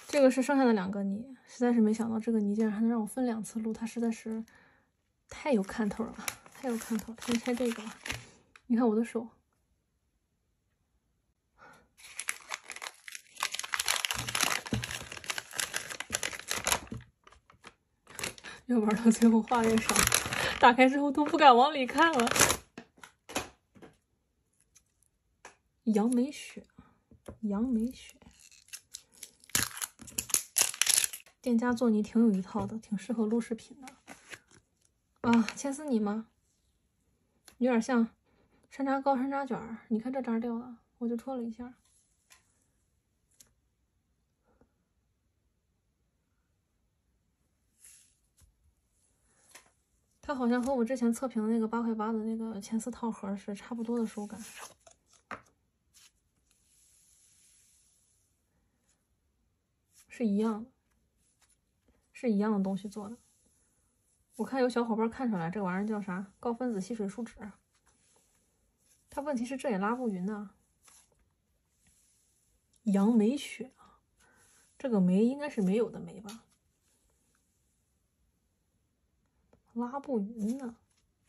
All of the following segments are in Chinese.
这个是剩下的2个泥，实在是没想到这个泥竟然还能让我分2次录，它实在是太有看头了，太有看头了。先拆这个吧，你看我的手。要玩到最后画面少，打开之后都不敢往里看了。杨梅雪，杨梅雪，店家做泥挺有一套的，挺适合录视频的。啊，牵丝泥吗？有点像山楂糕、山楂卷儿。你看这渣掉了，我就戳了一下。它好像和我之前测评的那个8块8的那个牵丝套盒是差不多的手感。是一样的，是一样的东西做的。我看有小伙伴看出来这玩意儿叫啥？高分子吸水树脂。它问题是这也拉不匀呢。杨梅雪啊，这个梅应该是没有的梅吧？拉不匀呢。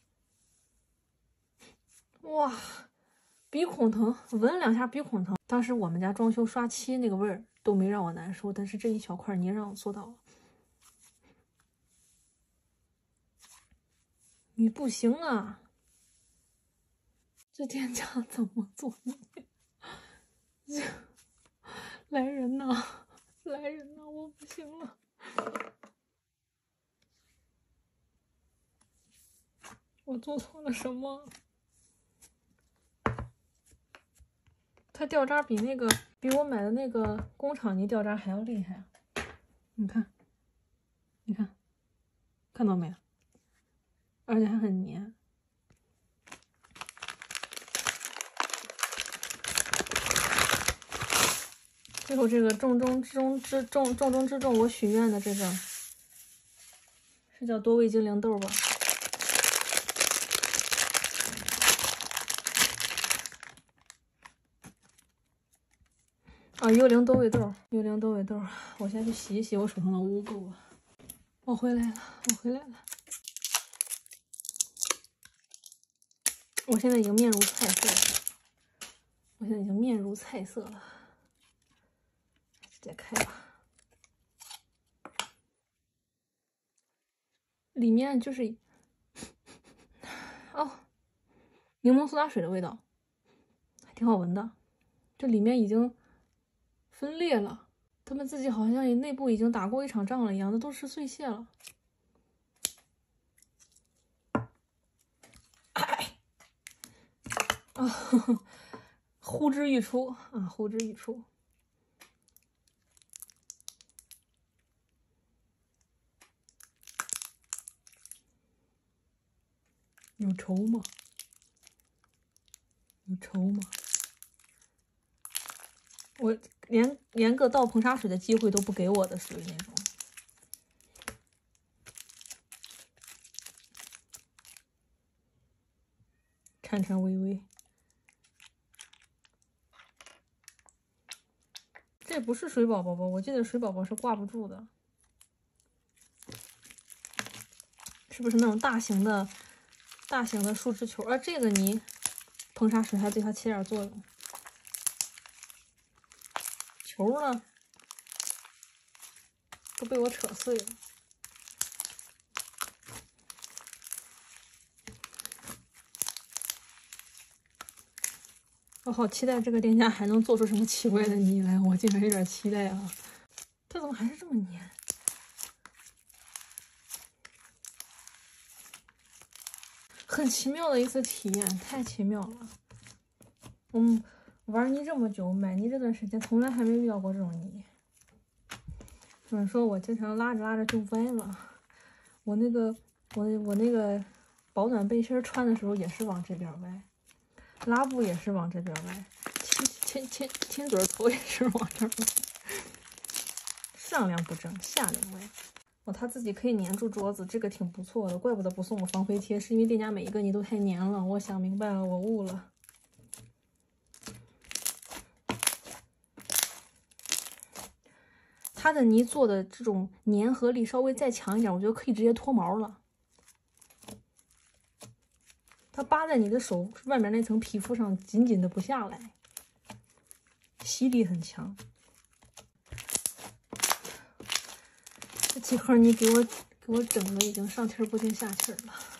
哇，鼻孔疼，闻2下鼻孔疼。当时我们家装修刷漆那个味儿都没让我难受，但是这一小块泥让我做到了。你不行啊！这店家怎么做泥？来人呐！来人呐！我不行了。我做错了什么？它掉渣比我买的那个工厂泥掉渣还要厉害。你看，你看，看到没？而且还很黏。最后这个重中之重，我许愿的这个是叫多味精灵豆吧？啊，幽灵多味豆，幽灵多味豆，我先去洗一洗我手上的污垢啊！我回来了，我回来了。我现在已经面如菜色了，我现在已经面如菜色了。直接开吧。里面就是哦，柠檬苏打水的味道，还挺好闻的。这里面已经分裂了，他们自己好像内部已经打过一场仗了一样，那都是碎屑了。啊，呼之欲出啊，呼之欲出。有仇吗？有仇吗？我连个倒硼砂水的机会都不给我的，属于那种。颤颤巍巍。这不是水宝宝吧？我记得水宝宝是挂不住的，是不是那种大型的树脂球？这个泥硼砂水还对它起点作用。球呢？都被我扯碎了。我好期待这个店家还能做出什么奇怪的泥来，我竟然有点期待啊！它怎么还是这么黏？很奇妙的一次体验，太奇妙了。玩泥这么久，买泥这段时间从来还没遇到过这种泥。有人说我经常拉着拉着就歪了，我那个保暖背心穿的时候也是往这边歪，拉布也是往这边歪，亲嘴头也是往这儿歪，上梁不正下梁歪。它自己可以粘住桌子，这个挺不错的，怪不得不送我防飞贴，是因为店家每一个泥都太粘了。我想明白了，我悟了。 它的泥做的这种粘合力稍微再强一点，我觉得可以直接脱毛了。它扒在你的手外面那层皮肤上，紧紧的不下来，吸力很强。这几盒你给我整的已经上气儿不接下气儿了。